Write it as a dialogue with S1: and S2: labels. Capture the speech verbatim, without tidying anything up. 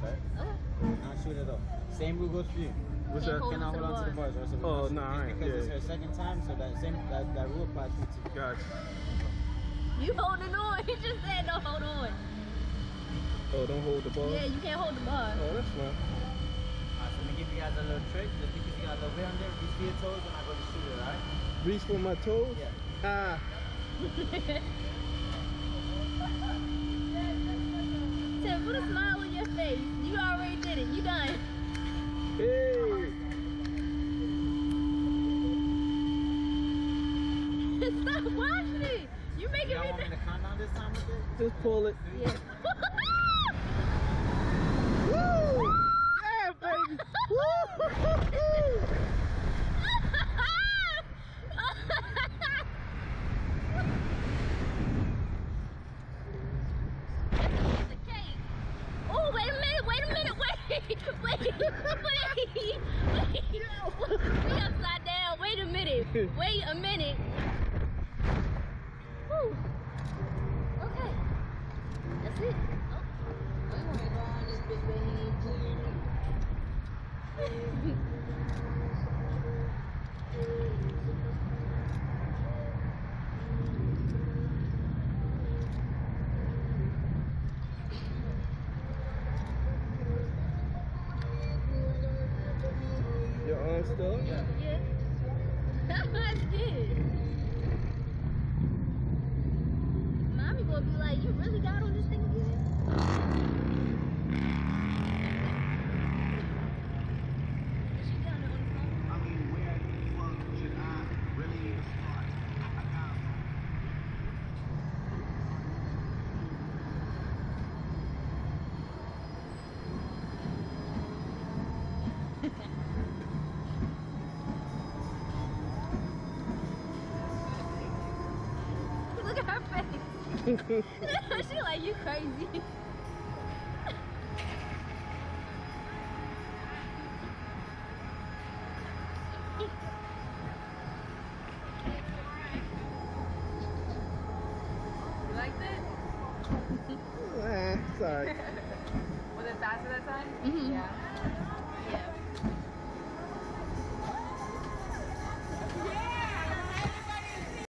S1: right?
S2: Okay.
S1: Not shoot it though. Same rule goes for you.
S3: What's
S2: Can't
S3: that?
S2: hold
S1: Cannot
S2: on
S1: hold
S2: to
S1: on to the
S2: bars.
S1: bars, right? So we
S3: Oh,
S1: must shoot
S3: nah,
S1: just because
S3: yeah.
S1: it's her second time, so that same that, that rule applies to you too.
S3: Gotcha.
S2: You holding on. He just said don't hold on.
S3: Oh, don't hold the ball?
S2: Yeah, you can't hold the bar.
S3: Oh, that's fine.
S1: Alright, so let me give you guys a little trick. Just because you got a little bit on there, reach for your toes and I go to shoot it, alright?
S3: Reach for my toes?
S1: Yeah.
S3: Ah.
S2: Tim, put a smile on your face. You already did it. You done.
S3: Hey.
S2: Stop watching it. You making
S1: Y'all
S2: me.
S1: want me to count down this time with it?
S3: Just pull it.
S2: Yeah.
S3: Woo! Yeah, baby. Woo!
S2: Oh, wait a minute, wait a minute, wait, wait, wait, wait, we upside down, wait a minute, wait a minute. Woo. Okay, that's it. Oh. I'm gonna go on this big
S3: Your arm still up?
S1: Yeah.
S2: Yeah. That's good. Mommy gonna be like, you really got on this thing again? Is she down there on the phone?
S4: I mean, where the fuck should I really even start? I got
S2: Look at her face. She like, you crazy.
S5: You liked it?
S3: Ah, sorry.
S5: Was it faster that time?
S2: Mhm.
S5: Yeah.
S2: Yeah.
S5: Yeah!